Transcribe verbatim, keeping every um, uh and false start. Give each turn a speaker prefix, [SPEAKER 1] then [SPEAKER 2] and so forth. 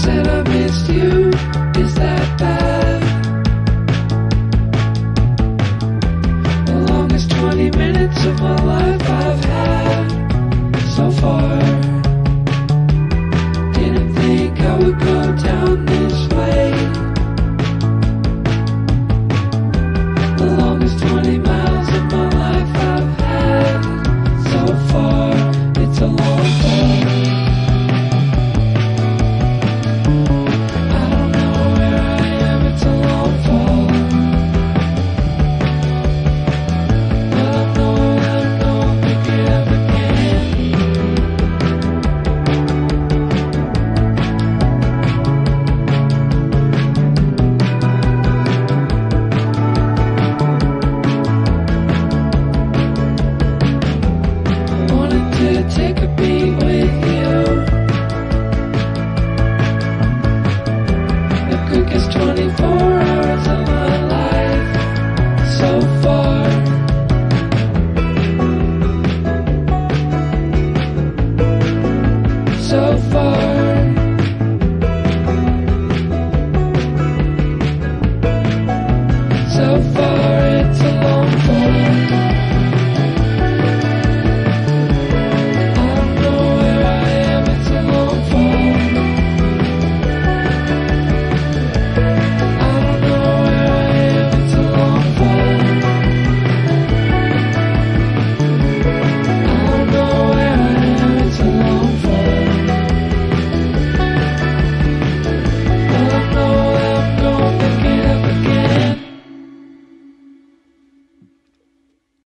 [SPEAKER 1] said I missed you. Is that bad? The longest twenty minutes of my life I've had so far. Didn't think I would go down this way. The longest twenty miles of my life I've had so far. It's a long fall. I don't know where I am, it's a long fall. But I know that I'm gonna pick it up again. Wanted to take a beat with you. The quickest twenty-four